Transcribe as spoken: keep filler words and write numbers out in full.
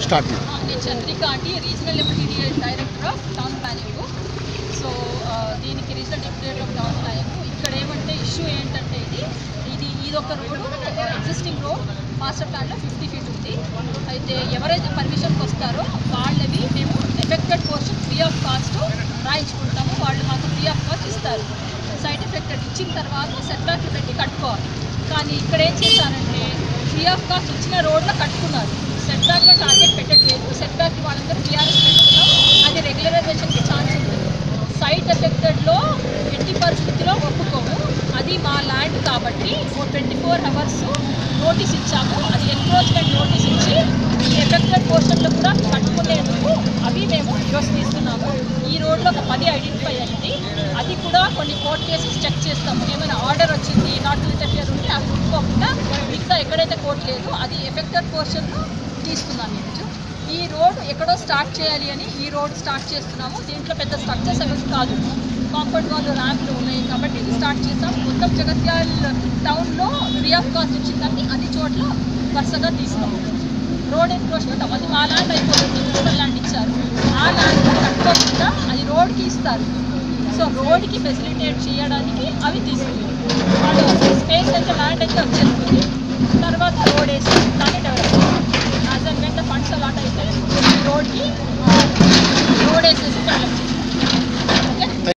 Start నేను చంద్రిక అండి, regional deputy director of town planning. So దీనికి regional deputy director of town planning. ఇక్కడ ఏమంటే ఇష్యూ ఏంటంటే ఇది ఇది ఇది ఒక రోడ్డు, ఎగ్జిస్టింగ్ రోడ్ మాస్టర్ ప్లాన్లో ఫిఫ్టీ ఫీట్ ఉంది. అయితే ఎవరైతే పర్మిషన్కి వస్తారో వాళ్ళవి మేము affected portion free of cost రాయించుకుంటాము. వాళ్ళు మాకు ఫ్రీ ఆఫ్ కాస్ట్ ఇస్తారు. సైడ్ ఎఫెక్టెడ్ ఇచ్చిన తర్వాత సెట్ బ్యాక్లు పెట్టి కట్టుకోవాలి. కానీ ఇక్కడ ఏం చేశారంటే ఫ్రీ ఆఫ్ కాస్ట్ ఇచ్చిన రోడ్లో కట్టుకున్నారు. సెట్ బ్యాక్లో టార్గెట్ పెట్టట్లేదు. సెట్ బ్యాక్ వాళ్ళందరూ టీఆర్ఎస్ పెట్టుకున్నాం. అది రెగ్యులరైజేషన్కి ఛాన్స్ ఉంది. సైట్ ఎఫెక్టెడ్లో ఎట్టి పరిస్థితిలో ఒప్పుకోము. అది మా ల్యాండ్ కాబట్టి ట్వంటీ ఫోర్ అవర్స్ నోటీస్ ఇచ్చాము. అది ఎన్క్రోచ్మెంట్ నోటీస్ ఇచ్చి ఈ ఎఫెక్టెడ్ పోర్షన్లో కూడా కట్టుకునేందుకు అవి మేము ఈరోజు తీస్తున్నాము. ఈ రోడ్లో ఒక పది ఐడెంటిఫై అయింది. అది కూడా కొన్ని కోర్ట్ కేసెస్ చెక్ చేస్తాము. ఏమైనా ఆర్డర్ వచ్చింది నాట్ టు ఇంటర్ఫియర్ ఉంటే అవి ఒప్పుకోకుండా మిగతా ఎక్కడైతే కోర్టు లేదు అది ఎఫెక్టెడ్ పోర్షన్లో తీస్తున్నాము. ఈరోజు ఈ రోడ్ ఎక్కడో స్టార్ట్ చేయాలి అని ఈ రోడ్ స్టార్ట్ చేస్తున్నాము. దీంట్లో పెద్ద స్ట్రక్చర్స్ అవి కాదు, కాంపౌండ్ వాళ్ళు ర్యాంప్లు ఉన్నాయి కాబట్టి ఇది స్టార్ట్ చేస్తాం. మొత్తం జగిత్యాల టౌన్లో ఫ్రీ ఆఫ్ కాస్ట్ ఇచ్చిందని అన్ని చోట్ల వరుసగా తీస్తాము. రోడ్ ఎన్క్రోచ్మెంట్ అది మా ల్యాండ్ అయిపోతుంది. రూరల్ ల్యాండ్ ఇచ్చారు. ఆ ల్యాండ్ కట్టుకోకుండా అది రోడ్కి ఇస్తారు. సో రోడ్కి ఫెసిలిటేట్ చేయడానికి అవి తీసుకుంటారు. వాళ్ళు స్పేస్ అయితే ల్యాండ్ అయితే వచ్చేస్తుంది. తర్వాత రోడ్ వేసి దాన్ని డెవలప్